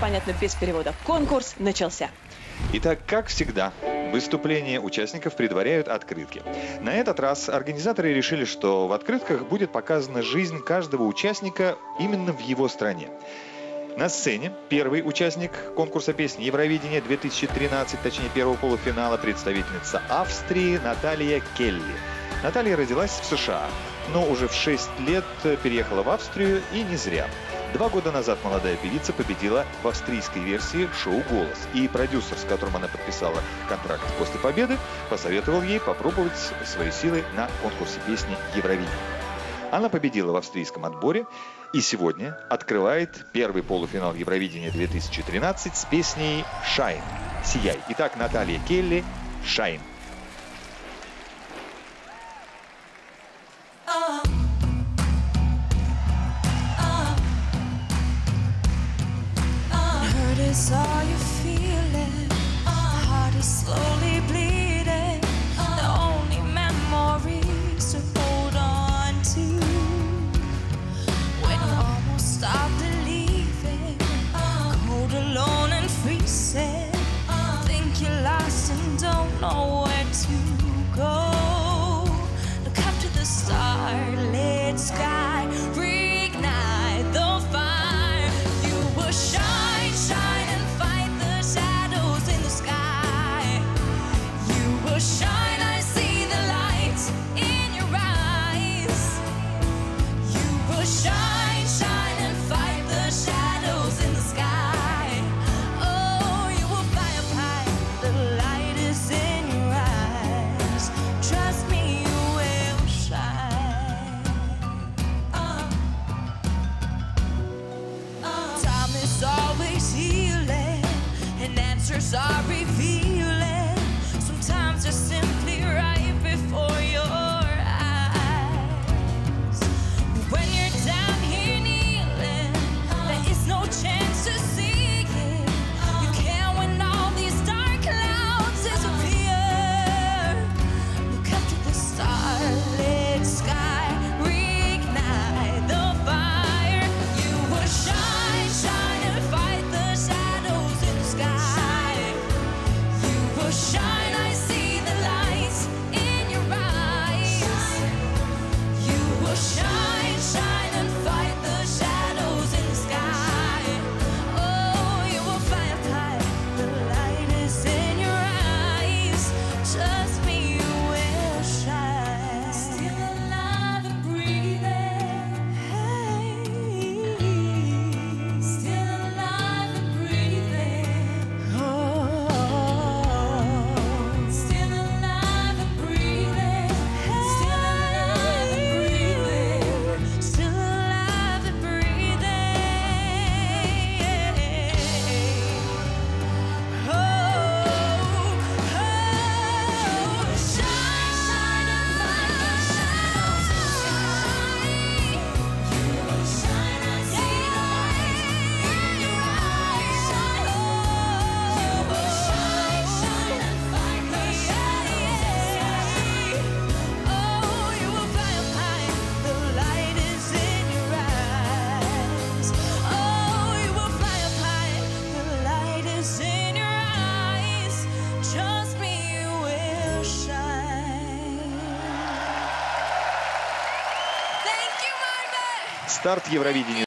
понятно, без перевода. Конкурс начался. Итак, как всегда, выступления участников предваряют открытки. На этот раз организаторы решили, что в открытках будет показана жизнь каждого участника именно в его стране. На сцене первый участник конкурса песни Евровидения 2013, точнее первого полуфинала, представительница Австрии Наталья Келли. Наталья родилась в США, но уже в 6 лет переехала в Австрию, и не зря. 2 года назад молодая певица победила в австрийской версии шоу «Голос». И продюсер, с которым она подписала контракт после победы, посоветовал ей попробовать свои силы на конкурсе песни Евровидения. Она победила в австрийском отборе и сегодня открывает первый полуфинал Евровидения 2013 с песней «Shine» – «Сияй». Итак, Наталья Келли «Shine». Is all you're feeling, heart is slowly bleeding, the only memories to hold on to. When you almost stop believing, cold, alone and freezing, think you're lost and don't know where to go. Look up to the starlit sky, reignite the fire. You will shine, shine. Shine, I see the light in your eyes. You will shine, shine and fight the shadows in the sky. Oh, you will fly up high, the light is in your eyes. Trust me, you will shine. Time is always healing and answers are revealing. Sometimes you're simply right before your eyes. When you're down here kneeling, there is no chance to see it. You can't when all these dark clouds disappear. Look up to the starlit sky, reignite the fire. You will shine, shine and fight the shadows in the sky. You will shine. Shine, shine and fight the shadows in the sky. Oh, you will fly up high, the light is in your eyes. Trust me, you will shine. Still alive and breathing. Hey. Still alive and breathing. Oh. Still alive and breathing. Still alive and breathing. Still alive and breathing. Oh, oh, shine, shine and fight the shadows in the sky. You will shine, I see the light in your eyes. You will shine, shine and fight the shadows in the sky. Oh, you will fly up high, the light is in your eyes. Oh, you will fly up high, the light is in your eyes. Trust me, you will shine. Thank you, Marvin. Старт Евровидения